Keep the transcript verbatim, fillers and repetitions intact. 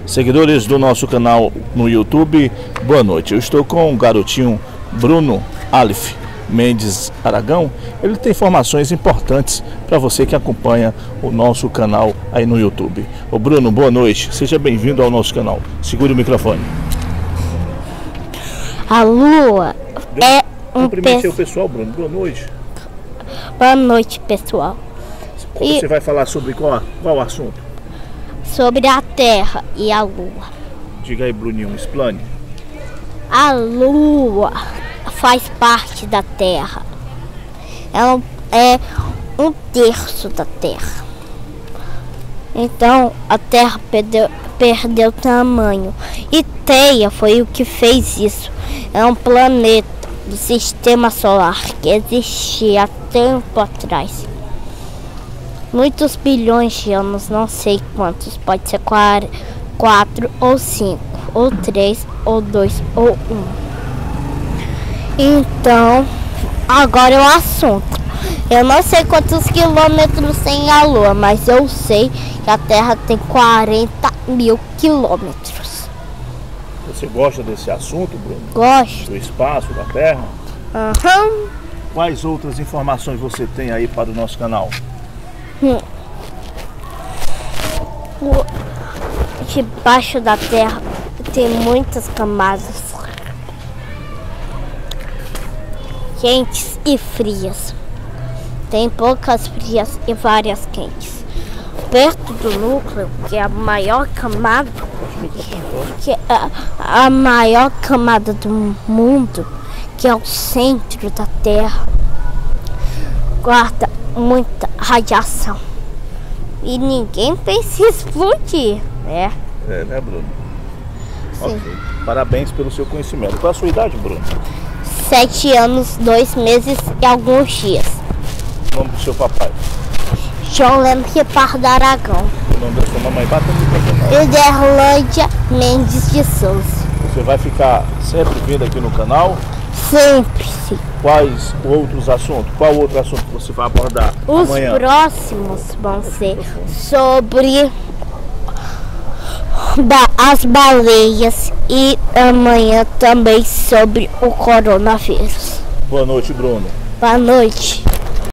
Seguidores do nosso canal no YouTube, boa noite. Eu estou com o garotinho Bruno Alif Mendes Aragão. Ele tem informações importantes para você que acompanha o nosso canal aí no YouTube. Ô Bruno, boa noite. Seja bem-vindo ao nosso canal. Segure o microfone. A Lua é um Cumprimente o pessoal, Bruno. Boa noite. Boa noite, pessoal. E você E vai falar sobre qual, qual assunto? sobre a Terra e a Lua. Diga aí, Bruninho, explane. A Lua faz parte da Terra. Ela é um terço da Terra. Então a Terra perdeu, perdeu tamanho. E Theia foi o que fez isso. É um planeta do sistema solar que existia há tempo atrás. Muitos bilhões de anos, não sei quantos, pode ser quatro ou cinco, ou três, ou dois, ou um. Então, agora é o assunto. Eu não sei quantos quilômetros tem a Lua, mas eu sei que a Terra tem quarenta mil quilômetros. Você gosta desse assunto, Bruno? Gosto. Do espaço, da Terra? Aham. Uhum. Quais outras informações você tem aí para o nosso canal? Hum. Debaixo da Terra tem muitas camadas quentes e frias. Tem poucas frias e várias quentes. Perto do núcleo, que é a maior camada, que é a, a maior camada do mundo, que é o centro da Terra, guarda muita radiação. E ninguém pensa em explodir, né? É, né, Bruno? Sim. Ok. Parabéns pelo seu conhecimento. Qual a sua idade, Bruno? Sete anos, dois meses e alguns dias. O nome do seu papai? João Lemos Ripardo Aragão. O nome da sua mamãe? Bata no microfone. Iderlândia Mendes de Souza. Você vai ficar sempre vindo aqui no canal? Sempre. Quais outros assuntos? Qual outro assunto que você vai abordar Os amanhã? próximos vão ser sobre ba- as baleias e amanhã também sobre o coronavírus. Boa noite, Bruno. Boa noite.